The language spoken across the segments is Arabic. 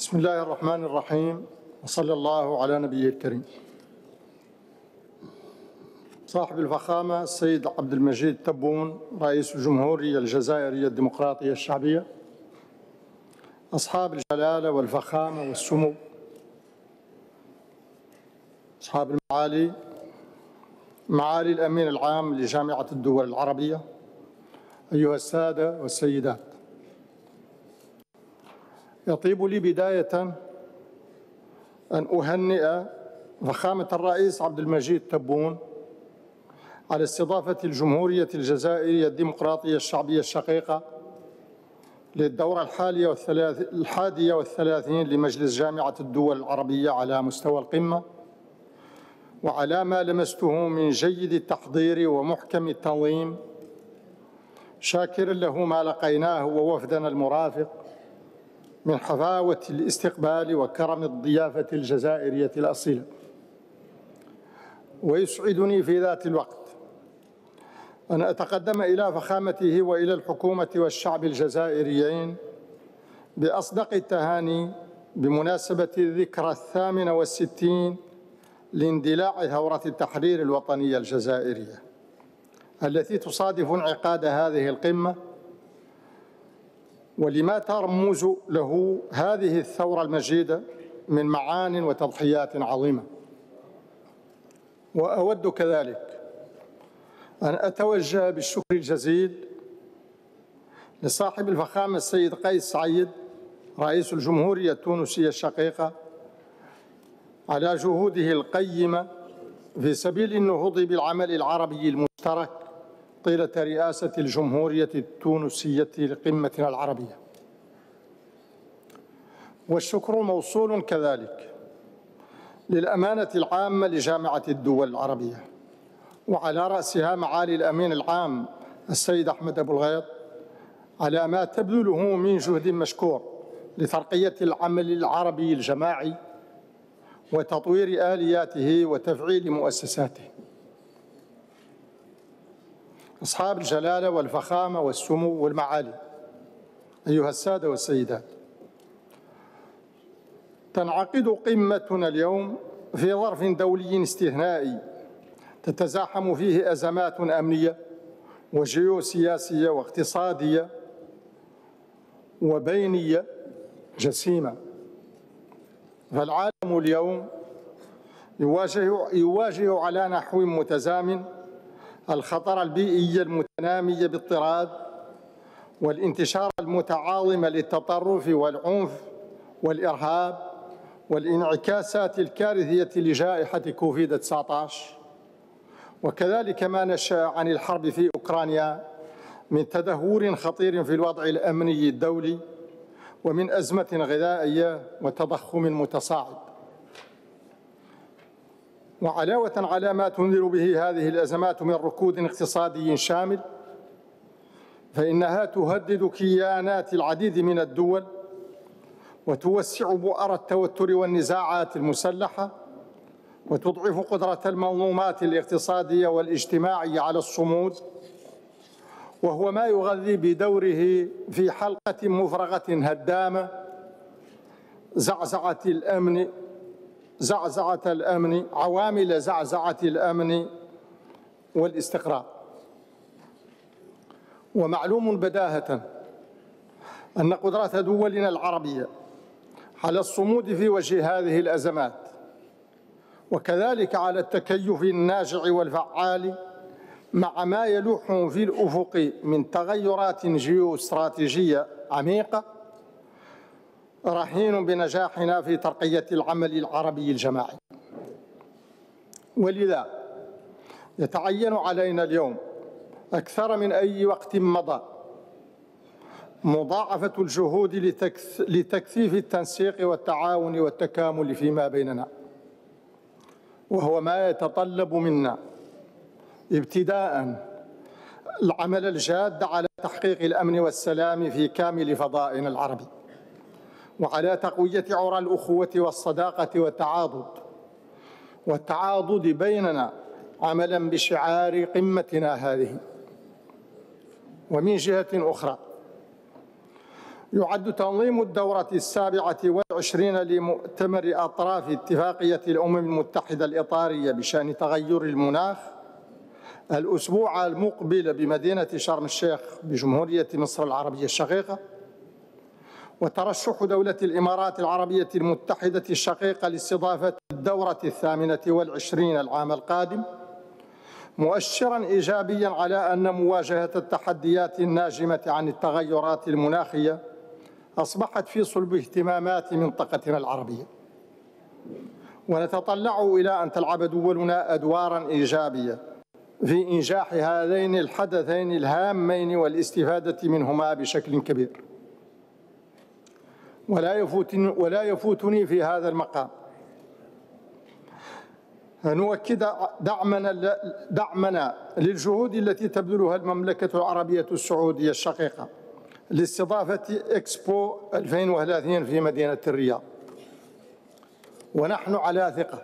بسم الله الرحمن الرحيم، وصلى الله على نبيه الكريم. صاحب الفخامة السيد عبد المجيد تبون رئيس الجمهورية الجزائرية الديمقراطية الشعبية، أصحاب الجلالة والفخامة والسمو، أصحاب المعالي، معالي الأمين العام لجامعة الدول العربية، أيها السادة والسيدات، يطيب لي بداية أن أهنئ فخامة الرئيس عبد المجيد تبون على استضافة الجمهورية الجزائرية الديمقراطية الشعبية الشقيقة للدورة الحادية والثلاثين لمجلس جامعة الدول العربية على مستوى القمة، وعلى ما لمسته من جيد التحضير ومحكم التنظيم، شاكرا له ما لقيناه ووفدنا المرافق من حفاوة الاستقبال وكرم الضيافة الجزائرية الأصيلة. ويسعدني في ذات الوقت أن أتقدم إلى فخامته وإلى الحكومة والشعب الجزائريين بأصدق التهاني بمناسبة الذكرى 68 لاندلاع ثورة التحرير الوطنية الجزائرية، التي تصادف انعقاد هذه القمة، ولما ترمز له هذه الثورة المجيدة من معان وتضحيات عظيمة. وأود كذلك أن أتوجه بالشكر الجزيل لصاحب الفخامة السيد قيس سعيد رئيس الجمهورية التونسية الشقيقة على جهوده القيمة في سبيل النهوض بالعمل العربي المشترك طيلة رئاسة الجمهورية التونسية لقمتنا العربية. والشكر موصول كذلك للأمانة العامة لجامعة الدول العربية، وعلى رأسها معالي الأمين العام السيد أحمد أبو الغيط على ما تبذله من جهد مشكور لترقية العمل العربي الجماعي وتطوير آلياته وتفعيل مؤسساته. أصحاب الجلالة والفخامة والسمو والمعالي، أيها السادة والسيدات، تنعقد قمتنا اليوم في ظرف دولي استثنائي تتزاحم فيه أزمات أمنية وجيوسياسية واقتصادية وبينية جسيمة. فالعالم اليوم يواجه على نحو متزامن الخطر البيئي المتنامي باضطراد والانتشار المتعاظم للتطرف والعنف والإرهاب والانعكاسات الكارثية لجائحة كوفيد-19، وكذلك ما نشأ عن الحرب في أوكرانيا من تدهور خطير في الوضع الأمني الدولي ومن أزمة غذائية وتضخم متصاعد. وعلاوة على ما تنذر به هذه الأزمات من ركود اقتصادي شامل، فإنها تهدد كيانات العديد من الدول وتوسع بؤر التوتر والنزاعات المسلحة وتضعف قدرة المنظومات الاقتصادية والاجتماعية على الصمود، وهو ما يغذي بدوره في حلقة مفرغة هدامة عوامل زعزعة الأمن والاستقرار. ومعلوم بداهة أن قدرة دولنا العربية على الصمود في وجه هذه الأزمات وكذلك على التكيف الناجع والفعال مع ما يلوح في الأفق من تغيرات جيوستراتيجية عميقة رهين بنجاحنا في ترقية العمل العربي الجماعي. ولذا يتعين علينا اليوم أكثر من أي وقت مضى مضاعفة الجهود لتكثيف التنسيق والتعاون والتكامل فيما بيننا، وهو ما يتطلب منا ابتداءً العمل الجاد على تحقيق الأمن والسلام في كامل فضائنا العربي، وعلى تقوية عرى الأخوة والصداقة والتعاضد بيننا عملاً بشعار قمتنا هذه. ومن جهة أخرى يعد تنظيم الدورة 27 لمؤتمر أطراف اتفاقية الأمم المتحدة الإطارية بشأن تغير المناخ الأسبوع المقبل بمدينة شرم الشيخ بجمهورية مصر العربية الشقيقة، وترشح دولة الإمارات العربية المتحدة الشقيقة لاستضافة الدورة 28 العام القادم، مؤشراً إيجابياً على أن مواجهة التحديات الناجمة عن التغيرات المناخية أصبحت في صلب اهتمامات منطقتنا العربية، ونتطلع إلى أن تلعب دولنا أدواراً إيجابية في إنجاح هذين الحدثين الهامين والاستفادة منهما بشكل كبير. ولا يفوتني في هذا المقام أن نؤكد دعمنا للجهود التي تبذلها المملكة العربية السعودية الشقيقة لاستضافة إكسبو 2030 في مدينة الرياض، ونحن على ثقة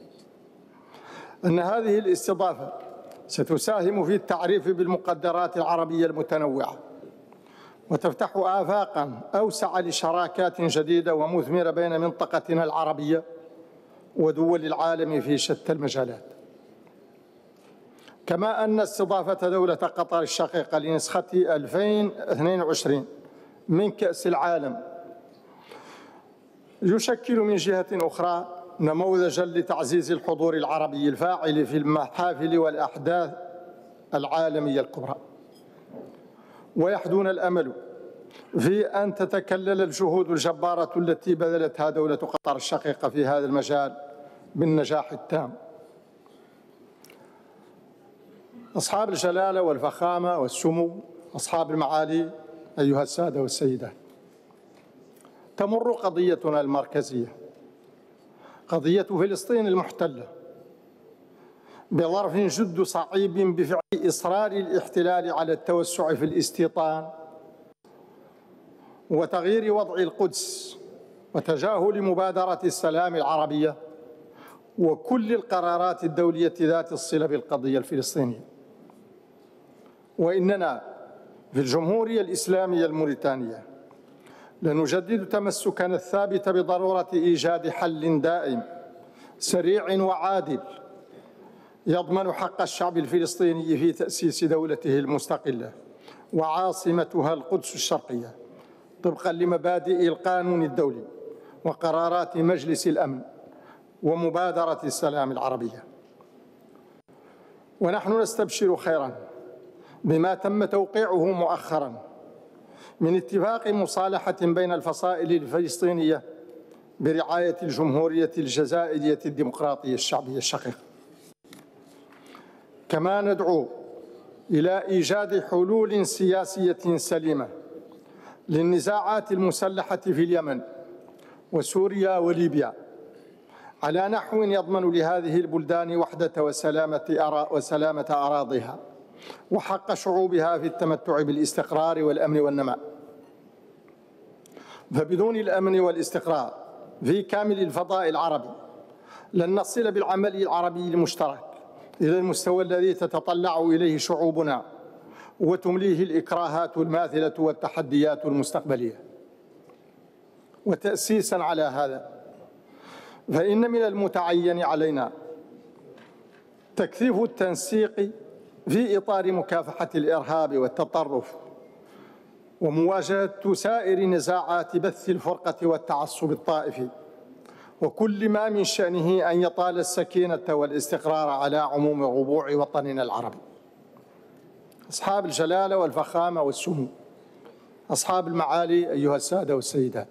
أن هذه الاستضافة ستساهم في التعريف بالمقدرات العربية المتنوعة، وتفتح آفاقاً أوسع لشراكات جديدة ومثمرة بين منطقتنا العربية ودول العالم في شتى المجالات. كما أن استضافة دولة قطر الشقيقة لنسخة 2022 من كأس العالم يشكل من جهة أخرى نموذجاً لتعزيز الحضور العربي الفاعل في المحافل والأحداث العالمية الكبرى. ويحدون الأمل في أن تتكلل الجهود الجبارة التي بذلتها دولة قطر الشقيقة في هذا المجال بالنجاح التام. أصحاب الجلالة والفخامة والسمو، أصحاب المعالي، أيها السادة والسيدات، تمر قضيتنا المركزية، قضية فلسطين المحتلة، بظرف جد صعيب بفعل إصرار الاحتلال على التوسع في الاستيطان وتغيير وضع القدس وتجاهل مبادرة السلام العربية وكل القرارات الدولية ذات الصلة بالقضية الفلسطينية. وإننا في الجمهورية الإسلامية الموريتانية لنجدد تمسكنا الثابت بضرورة إيجاد حل دائم سريع وعادل يضمن حق الشعب الفلسطيني في تأسيس دولته المستقلة وعاصمتها القدس الشرقية طبقاً لمبادئ القانون الدولي وقرارات مجلس الأمن ومبادرة السلام العربية. ونحن نستبشر خيراً بما تم توقيعه مؤخراً من اتفاق مصالحة بين الفصائل الفلسطينية برعاية الجمهورية الجزائرية الديمقراطية الشعبية الشقيقة. كما ندعو إلى إيجاد حلول سياسية سليمة للنزاعات المسلحة في اليمن وسوريا وليبيا على نحو يضمن لهذه البلدان وحدة وسلامة أراضيها وحق شعوبها في التمتع بالاستقرار والأمن والنماء. فبدون الأمن والاستقرار في كامل الفضاء العربي لن نصل بالعمل العربي المشترك إلى المستوى الذي تتطلع إليه شعوبنا وتمليه الإكراهات الماثلة والتحديات المستقبلية. وتأسيساً على هذا فإن من المتعين علينا تكثيف التنسيق في إطار مكافحة الإرهاب والتطرف ومواجهة سائر نزاعات بث الفرقة والتعصب الطائفي وكل ما من شأنه أن يطال السكينة والاستقرار على عموم ربوع وطننا العربي. أصحاب الجلالة والفخامة والسمو، أصحاب المعالي، أيها السادة والسيدات،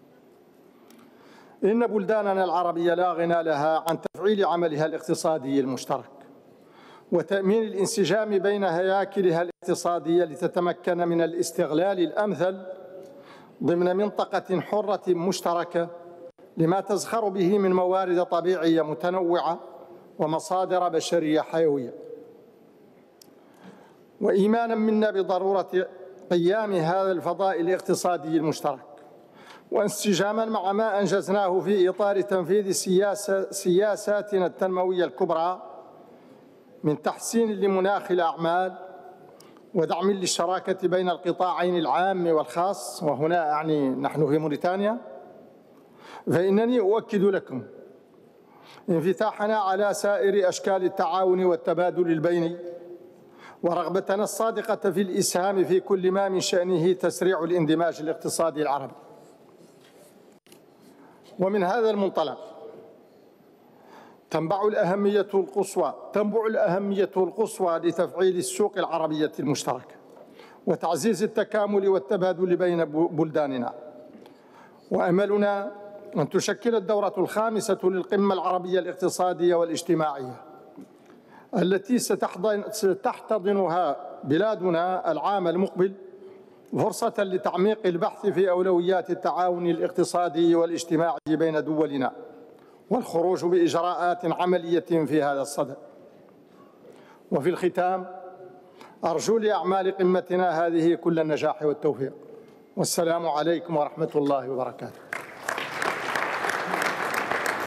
إن بلداننا العربية لا غنى لها عن تفعيل عملها الاقتصادي المشترك وتأمين الانسجام بين هياكلها الاقتصادية لتتمكن من الاستغلال الأمثل ضمن منطقة حرة مشتركة لما تزخر به من موارد طبيعية متنوعة ومصادر بشرية حيوية. وإيمانا منا بضرورة قيام هذا الفضاء الاقتصادي المشترك وانسجاما مع ما أنجزناه في إطار تنفيذ سياساتنا التنموية الكبرى من تحسين لمناخ الأعمال ودعم للشراكة بين القطاعين العام والخاص، وهنا أعني نحن في موريتانيا، فإنني أؤكد لكم انفتاحنا على سائر أشكال التعاون والتبادل البيني، ورغبتنا الصادقة في الإسهام في كل ما من شأنه تسريع الاندماج الاقتصادي العربي. ومن هذا المنطلق تنبع الأهمية القصوى لتفعيل السوق العربية المشتركة وتعزيز التكامل والتبادل بين بلداننا. وأملنا أن تشكل الدورة الخامسة للقمة العربية الاقتصادية والاجتماعية التي ستحتضنها بلادنا العام المقبل فرصة لتعميق البحث في أولويات التعاون الاقتصادي والاجتماعي بين دولنا والخروج بإجراءات عملية في هذا الصدد. وفي الختام أرجو لأعمال قمتنا هذه كل النجاح والتوفيق، والسلام عليكم ورحمة الله وبركاته.